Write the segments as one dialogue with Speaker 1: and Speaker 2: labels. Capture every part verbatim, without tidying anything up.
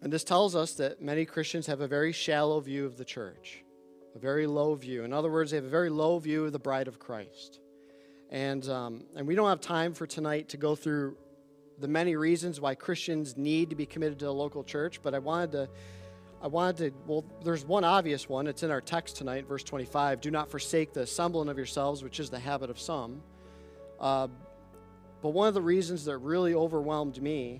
Speaker 1: And this tells us that many Christians have a very shallow view of the church, a very low view. In other words, they have a very low view of the bride of Christ. And, um, and we don't have time for tonight to go through the many reasons why Christians need to be committed to a local church, but I wanted to, I wanted to, well, there's one obvious one. It's in our text tonight, verse twenty-five. Do not forsake the assembling of yourselves, which is the habit of some. Uh, but one of the reasons that really overwhelmed me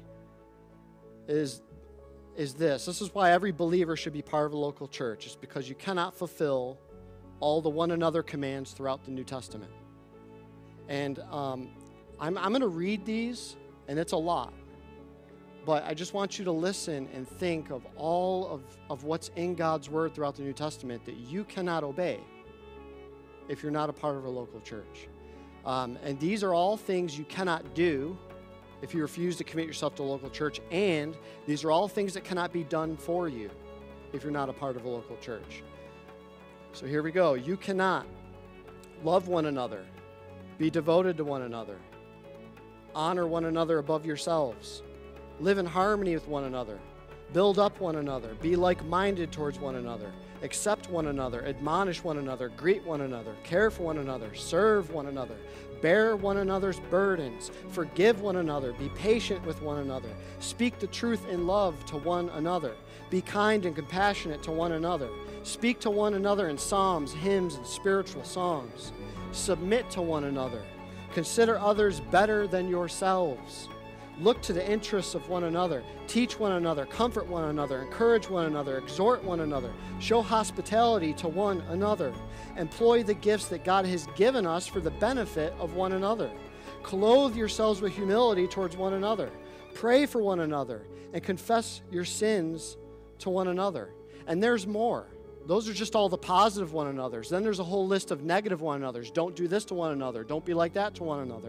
Speaker 1: is, is this. This is why every believer should be part of a local church. It's because you cannot fulfill all the one another commands throughout the New Testament. And um, I'm, I'm going to read these, and it's a lot. But I just want you to listen and think of all of, of what's in God's Word throughout the New Testament that you cannot obey if you're not a part of a local church. Um, and these are all things you cannot do if you refuse to commit yourself to a local church. And these are all things that cannot be done for you if you're not a part of a local church. So here we go. You cannot love one another, be devoted to one another, honor one another above yourselves, live in harmony with one another, build up one another, be like-minded towards one another, accept one another, admonish one another, greet one another, care for one another, serve one another, bear one another's burdens, forgive one another, be patient with one another, speak the truth in love to one another, be kind and compassionate to one another, speak to one another in psalms, hymns, and spiritual songs, submit to one another, consider others better than yourselves. Look to the interests of one another. Teach one another. Comfort one another. Encourage one another. Exhort one another. Show hospitality to one another. Employ the gifts that God has given us for the benefit of one another. Clothe yourselves with humility towards one another. Pray for one another and confess your sins to one another. And there's more. Those are just all the positive one another's. Then there's a whole list of negative one another's. Don't do this to one another. Don't be like that to one another.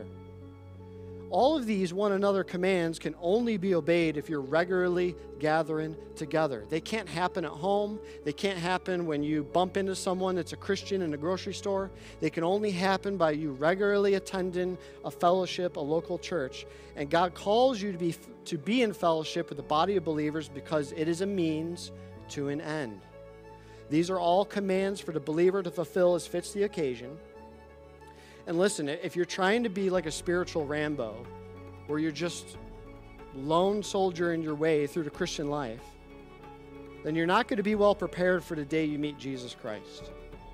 Speaker 1: All of these one another commands can only be obeyed if you're regularly gathering together. They can't happen at home. They can't happen when you bump into someone that's a Christian in a grocery store. They can only happen by you regularly attending a fellowship, a local church. And God calls you to be, to be in fellowship with the body of believers because it is a means to an end. These are all commands for the believer to fulfill as fits the occasion. And listen, if you're trying to be like a spiritual Rambo, where you're just lone soldiering your way through the Christian life, then you're not going to be well prepared for the day you meet Jesus Christ.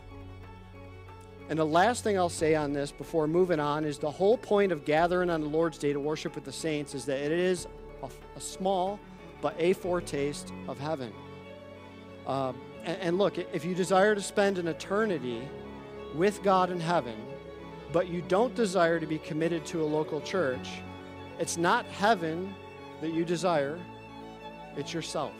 Speaker 1: And the last thing I'll say on this before moving on is the whole point of gathering on the Lord's Day to worship with the saints is that it is a, a small but a foretaste of heaven. Um, and, and look, if you desire to spend an eternity with God in heaven, but you don't desire to be committed to a local church, it's not heaven that you desire, it's yourself.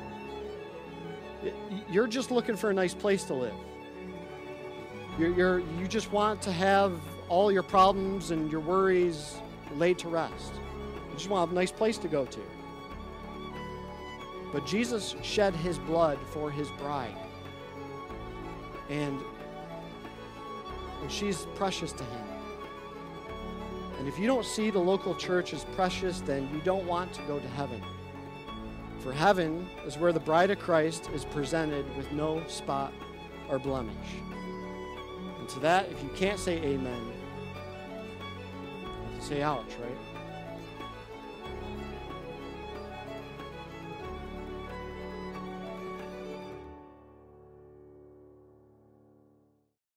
Speaker 1: You're just looking for a nice place to live. You're, you're, you just want to have all your problems and your worries laid to rest. You just want a nice place to go to. But Jesus shed his blood for his bride. And And she's precious to him. And if you don't see the local church as precious, then you don't want to go to heaven. For heaven is where the bride of Christ is presented with no spot or blemish. And to that, if you can't say amen, say ouch, right?